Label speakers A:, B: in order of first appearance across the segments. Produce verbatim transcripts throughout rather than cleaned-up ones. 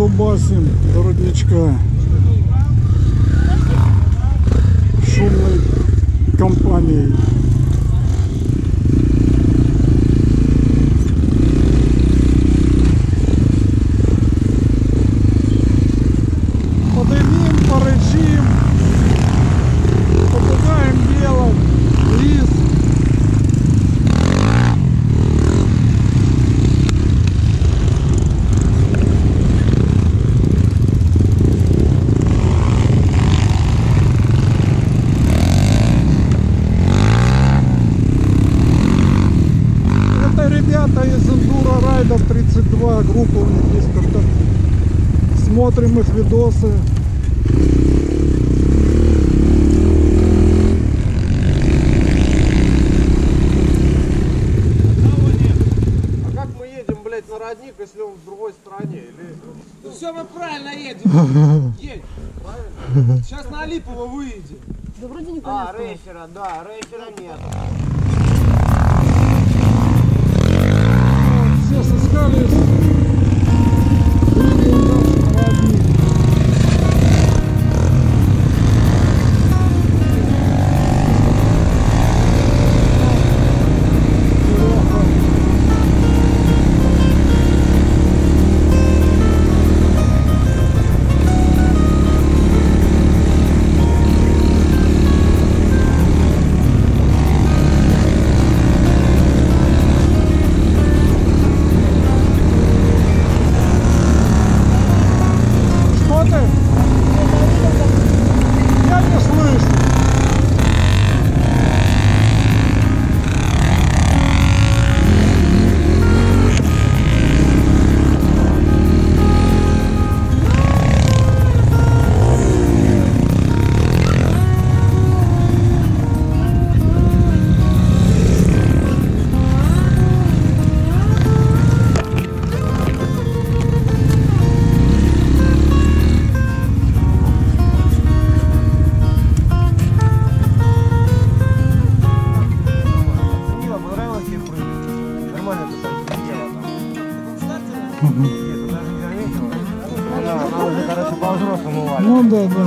A: дубасим до родничка шумной компанией. Подымим, порычим, попугаем белок, лис. Ребята из Enduro Rider тридцать два, группа у них есть, как-то смотрим их видосы.
B: А как мы едем, блядь, на родник, если он в другой стране? Или...
C: Ну все, мы правильно едем. Едем. Правильно. Сейчас на Липово выедем.
D: Да вроде непонятно.
B: А, рейсера, да, рейсера нет.
A: Все соскались. Выйдем дальше на родник. Ну да, да.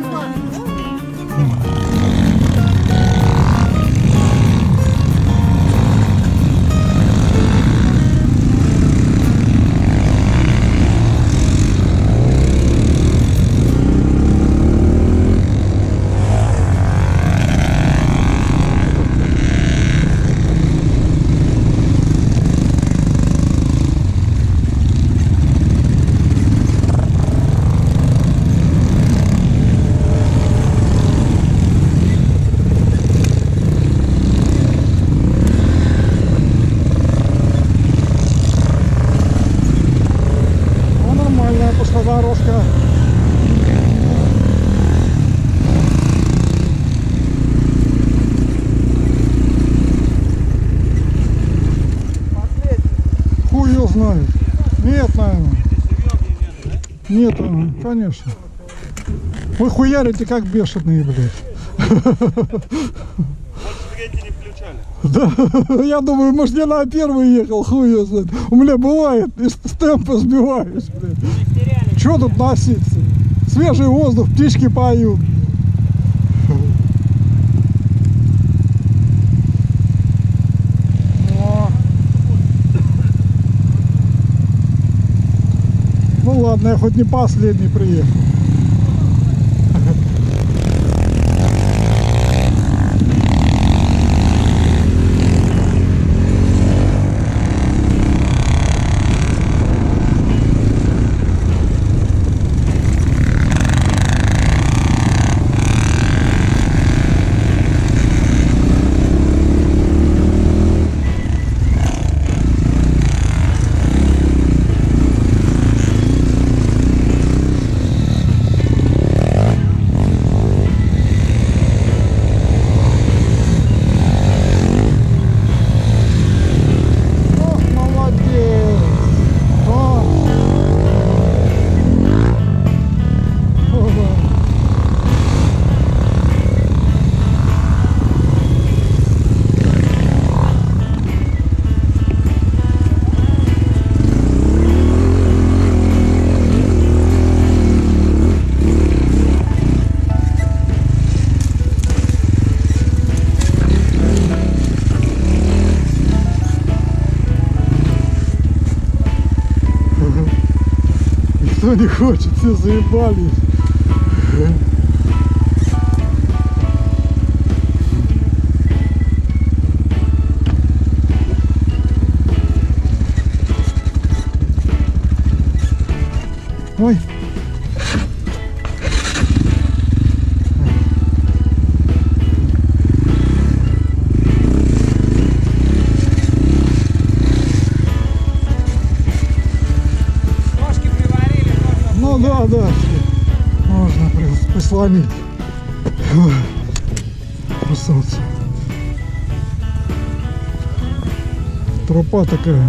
A: Дорожка. Хуй ее знает. Нет, наверное. Нет, конечно. Вы хуярите как бешеные, блядь. Да, я думаю, может, я на первый ехал, хуй ее знает. У меня бывает, из темпа сбиваешь, блядь. Что тут носиться? Свежий воздух, птички поют. Ну ладно, я хоть не последний приехал. Никто не хочет, все заебались. Ой.
C: Ножки приварили, можно.
A: Ну да, да. Можно при- прислонить. Ой. Красавцы. Тропа такая.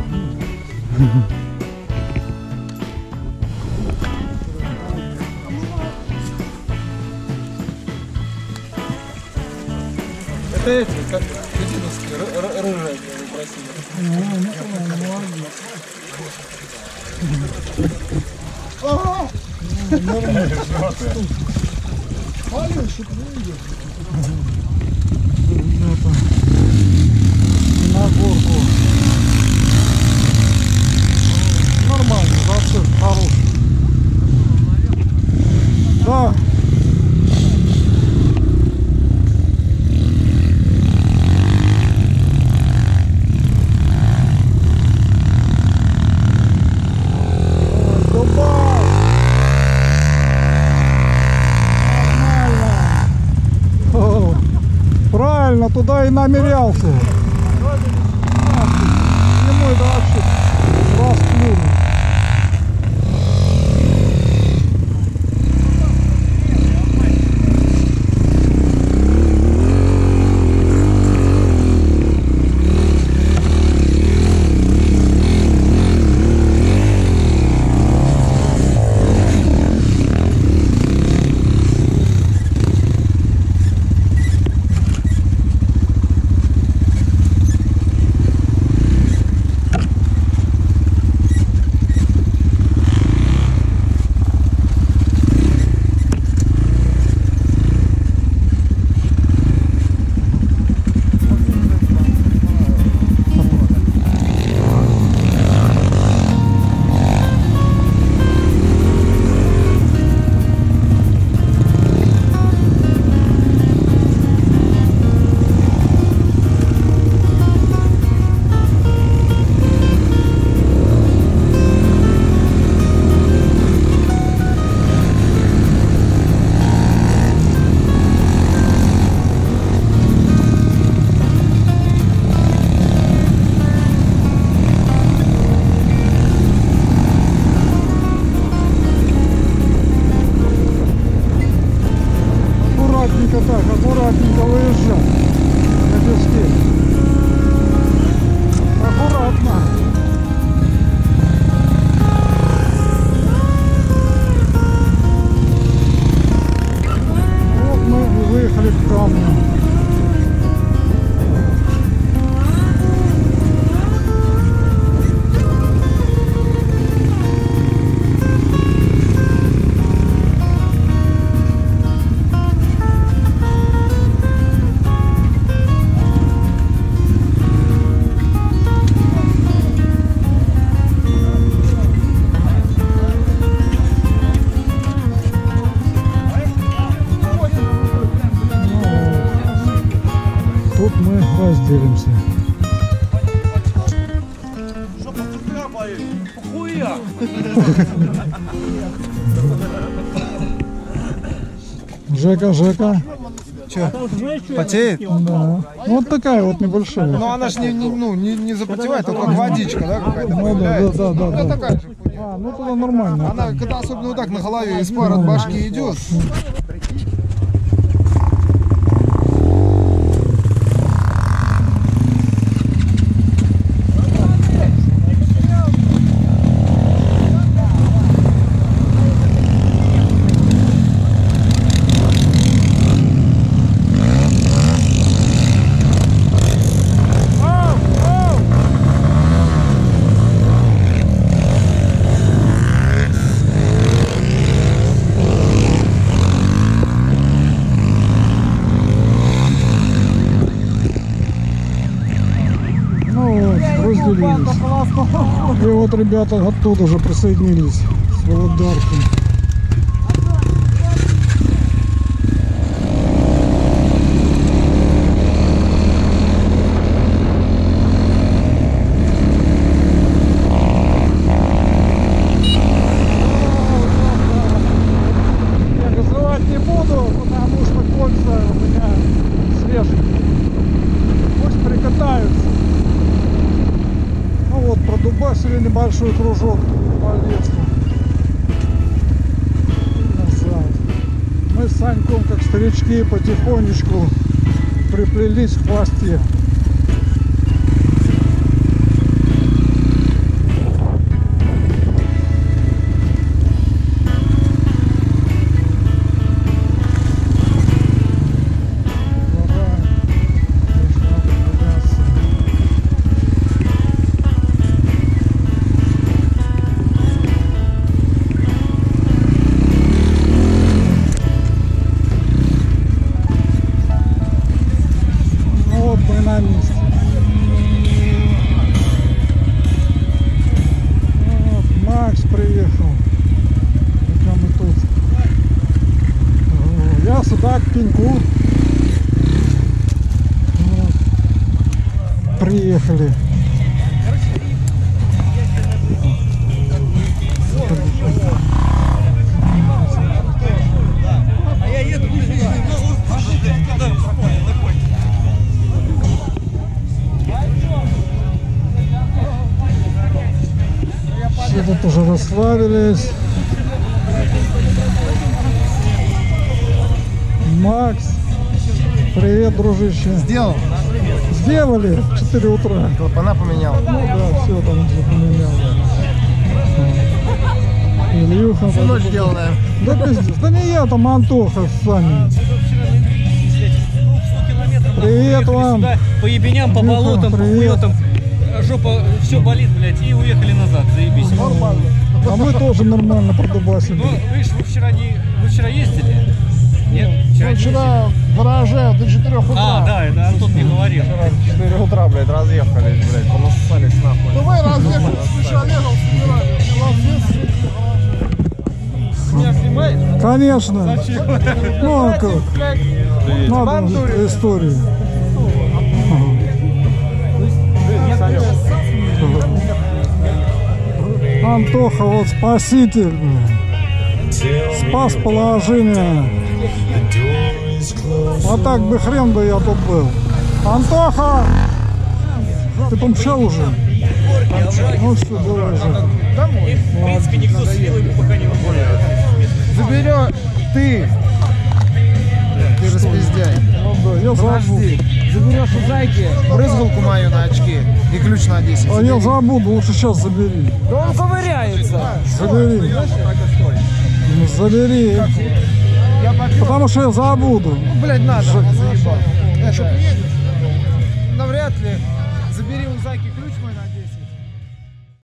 C: Это эти, как Катиновские, рыжие просили.
A: На горку. Нормально, зацеп хороший. Да. Правильно, туда и намерялся. Не мой, да вообще раз плюнул. Так, аккуратненько выезжай на песке. Аккуратно. Вот мы и выехали к камню. Тут мы разделимся. Жека, Жека.
D: Че, потеет?
A: Да. Вот такая вот небольшая.
D: Ну она ж не, не, ну, не, не запотевает, только как водичка, да, какая-то
A: Ну, да, да,
D: появляется.
A: да, да,
D: Она
A: да.
D: такая же.
A: А, ну тогда нормально.
D: Она, когда особенно вот так на голове из пар от башки идет.
A: Ну вот, разделились. И вот ребята оттуда же присоединились с Володаркой. Я газовать не буду, потому что кольца у меня свежие. Пусть прикатаются. Ну вот, продубасили небольшой кружок по лесу. Назад. Мы с Саньком, как старички, потихонечку приплелись в хвосте. На месте. Вот, Макс приехал. Пока мы тут. Я сюда к пеньку. Вот. Приехали.
C: А я еду.
A: Все тут уже расслабились. Макс, привет, дружище.
D: Сделал.
A: Сделали в четыре утра.
D: Клапана поменял.
A: Ну да, все там уже поменял. Ильюха.
D: Всю ночь делал, наверное.
A: Да пиздец, да не я, там Антоха с вами. Привет вам.
E: Сюда, по ебеням, по
A: Илюха,
E: болотам, по
A: привет.
E: хуетам. Жопа, все болит, блядь, и уехали назад, заебись.
A: Нормально. А мы тоже нормально продубасили.
E: Ну, видишь, вы вчера не... Вы вчера ездили? Нет? Вчера, не
A: Вчера в гараже до четырёх
E: ездили.
A: утра.
E: А, да, это Антон мне говорил.
B: В четыре утра, блядь, разъехались, блядь, понасосались нахуй.
A: Давай разъехались, слушай, Олегов собирали.
C: Меня снимаешь?
A: Конечно. Ну а как? Надо историю. Антоха, вот спаситель. Спас положение. А так бы хрен бы я тут был. Антоха! Ты помчал уже? Ну все, давай же.
E: И, в принципе, никто с вилами пока не выходит.
D: Заберешь ты. Ты распиздяй.
A: Ну да, я забуду.
D: Подожди. Заберешь у зайки брызгалку мою на очки и ключ на десять.
A: А я забуду, лучше сейчас забери.
C: Да он ковыряется.
A: Забери. Ну, забери.
D: Я попил.
A: Потому что я забуду.
D: Блядь, надо, я заебал. Это, навряд ли. Забери у зайки ключ мой на